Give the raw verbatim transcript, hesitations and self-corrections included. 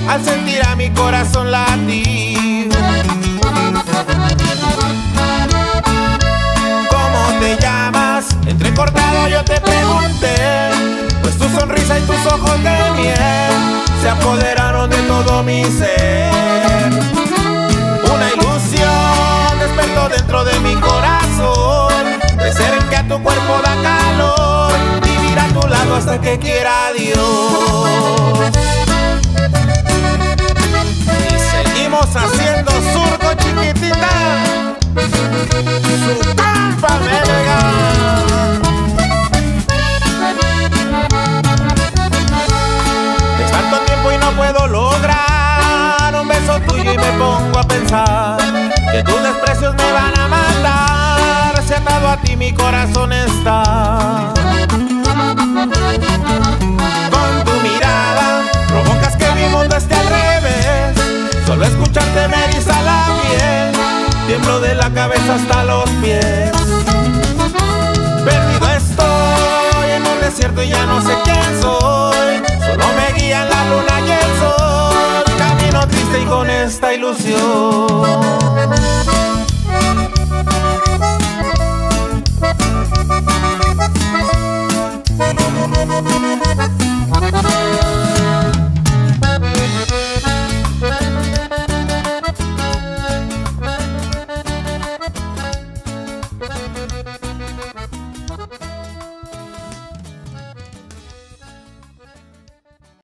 al sentir a mi corazón latir. ¿Cómo te llamas? Entrecortado yo te pregunté, pues tu sonrisa y tus ojos de miel se apoderaron de todo mi ser. Una ilusión despertó dentro de mi corazón, de ser que a tu cuerpo da calor, vivir a tu lado hasta que quiera Dios. Y seguimos haciendo surco, chiquitita, su campa melga. Es tanto tiempo y no puedo lograr un beso tuyo y me pongo a pensar que tus desprecios me van a matar, si atado a ti mi corazón está. Con tu mirada provocas que mi mundo esté al revés, solo escucharte me eriza la piel, tiemblo de la cabeza hasta los pies. Perdido estoy en un desierto y ya no sé quién soy, solo me guían la luna y el sol, camino triste y con esta ilusión.